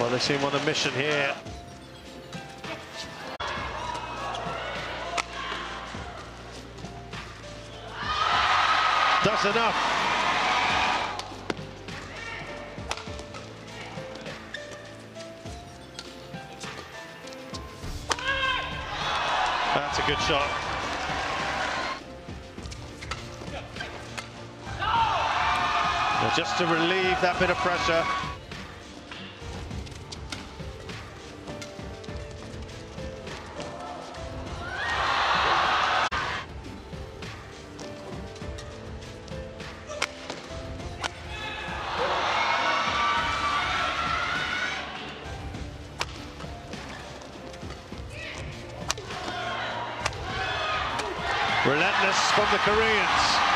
Well, they seem on a mission here. Does enough. That's a good shot. Now, just to relieve that bit of pressure. Relentless from the Koreans.